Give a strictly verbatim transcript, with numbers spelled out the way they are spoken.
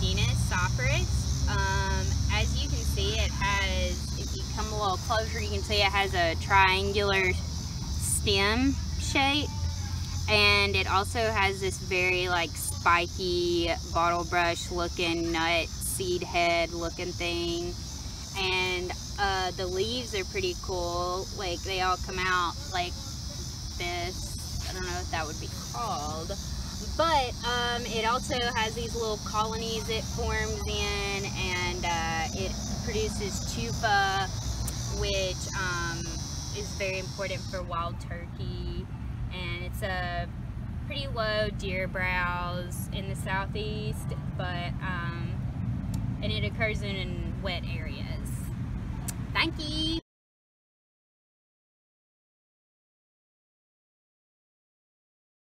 genus Cyperus. Um, as you can see, it has, if you come a little closer, you can see it has a triangular stem shape, and it also has this very like spiky bottle brush looking nut seed head looking thing. And uh, the leaves are pretty cool. Like, they all come out like this. I don't know what that would be called, but um, it also has these little colonies it forms in, and uh, it produces tufa, which um, is very important for wild turkey, and it's a pretty low deer browse in the southeast, but um, and it occurs in, in wet areas. Thank you.